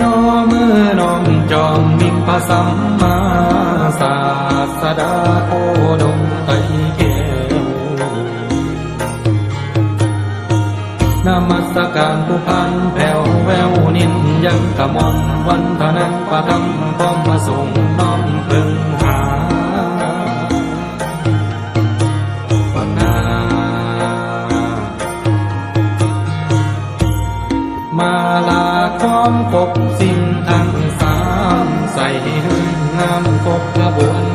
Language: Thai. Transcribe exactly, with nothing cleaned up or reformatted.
อมือน้อมจอมมิ่งพระสัมมาศาสดาโอดมไตรแก้วนมัสการผู้พันแผ่วแววนินยังกะมนวันทนังประทังพร้อมมาส่งน้อมพึงหาปนามาลาค้อมกบสิ่งทั้งสามใส่ให้งามกบกระบวน